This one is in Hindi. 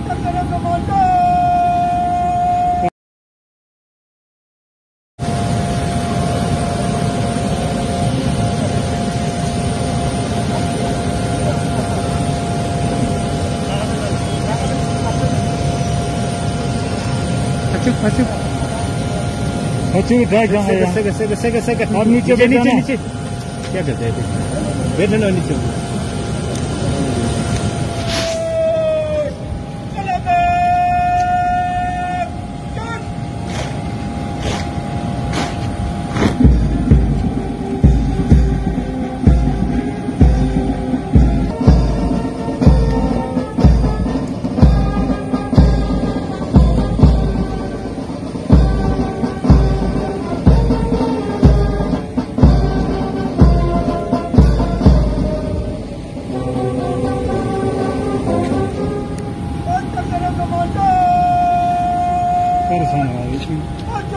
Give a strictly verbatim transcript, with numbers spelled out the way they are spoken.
अच्छी अच्छी ड्राइव जहाँ है सेकंड सेकंड सेकंड सेकंड और नीचे नीचे नीचे नीचे क्या करते हैं बैठना ना नीचे परेशान है इसमें।